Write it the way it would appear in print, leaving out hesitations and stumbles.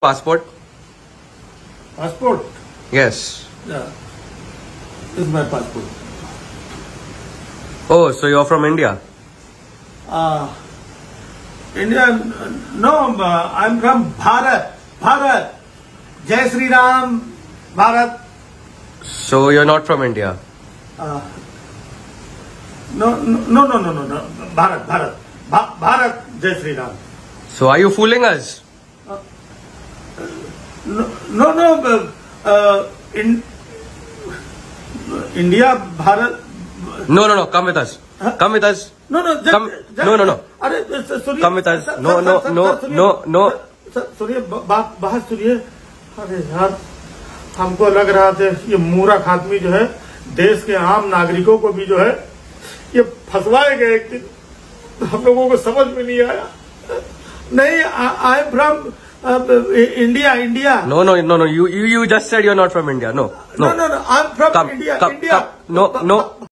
passport? Passport? Yes. Yeah. This is my passport. Oh, so you're from India? India? No, I'm from Bharat. Bharat. Jai Sri Ram. Bharat. So you're not from India? No. Bharat. Bharat. Jai Sri Ram. So are you fooling us? No. India, Bharat. No. Come with us. Huh? Come with us. No. No. Come with us. No. सुनिए, बात सुनिए. अरे यार, हमको लग रहा था ये मूर्ख आदमी जो है देश के आम नागरिकों को भी जो है ये फंसवाएगा एक दिन. हम लोगों को समझ में नहीं आया. नहीं, I am from India. No. You just said you're not from India. No. I am from India. No.